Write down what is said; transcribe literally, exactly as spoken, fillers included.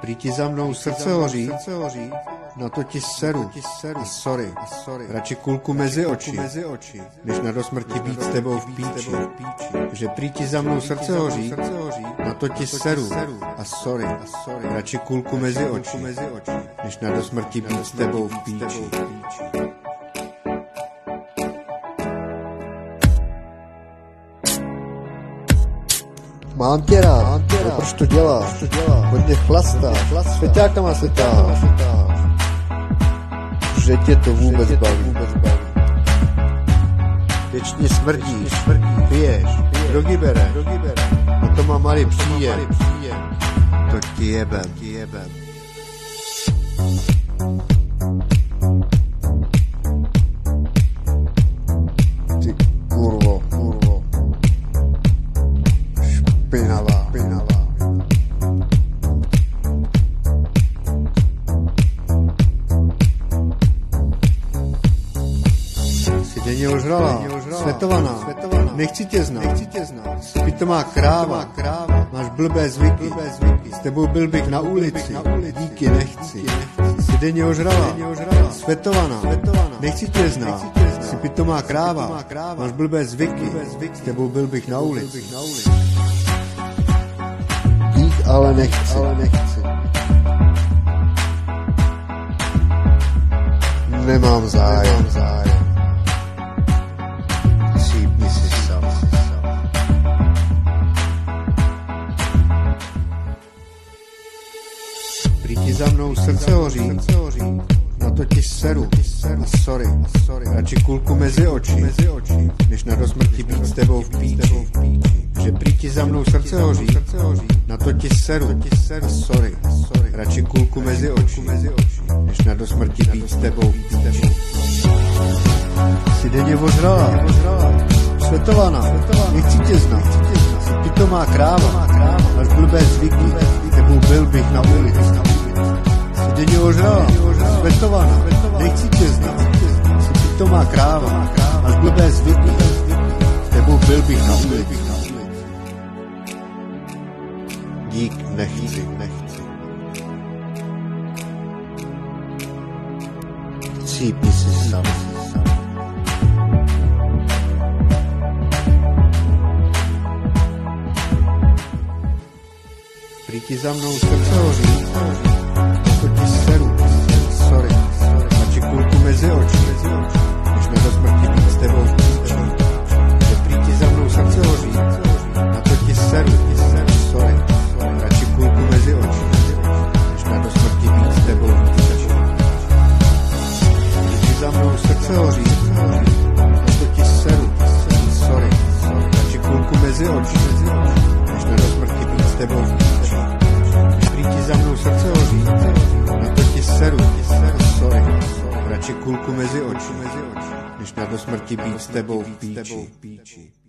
Prý ti za mnou srdce hoří, na to ti seru, a sorry, radši kulku mezi oči, než na do smrti být s tebou v píči. Že prý ti za mnou srdce hoří, na to ti seru, a sorry, radši kulku mezi oči, než na do smrti být s tebou v píči. Mám tě rád, no proč to děláš? Hodně chlastá, svěťákama se táháš, že tě to vůbec baví. Věčně smrdíš, piješ, drogy bereš, a to má malý příjem, to ti jebem. Ty kurvo, kurvo. Špinavá, špinavá. Jsi denně ožralá, světovaná, nechci tě znát, jsi pitomá kráva, máš blbé zvyky, s tebou byl bych na ulici, díky nechci. Jsi denně ožralá, světovaná, nechci tě znát, jsi pitomá kráva, máš blbé zvyky, s tebou byl bych na ulici. Dík, ale nechci. Ale nechci. Nemám zájem. zájem. Cípni si sám. Prý ti za mnou srdce hoří, na to ti seru, a sorry, radši kulku mezi oči, než na do smrti být s tebou v píči. Že prý ti za mnou srdce hoří, na to ti seru, a sorry, radši kulku mezi oči, než na do smrti být s tebou v píči. Jsi denně ožralá, světovaná, nechci tě znát, jsi pitomá kráva, máš blbé zvyky, tebou byl bych na ulici. Jsi denně ožralá, světovaná, nechci tě znát, jsi pitomá kráva, máš blbé zvyky, tebou byl bych na ulici. Dík, nechci, nechci. Cípni si sám. Prý ti za mnou srdce hoří, to ti seru, sorry, radši kulku mezi oči, než na do smrti být s tebou v píči. Že prý ti za mnou srdce hoří, na to ti seru, sorry, radši kulku mezi oči, než na do smrti být s tebou v píči. Prý ti za mnou srdce hoří, na to ti seru, sorry, radši kulku mezi oči, než na do smrti být s tebou v píči. Prý ti za mnou srdce hoří, na to ti seru, sorry, radši kulku mezi oči, než na do smrti být s tebou v píči.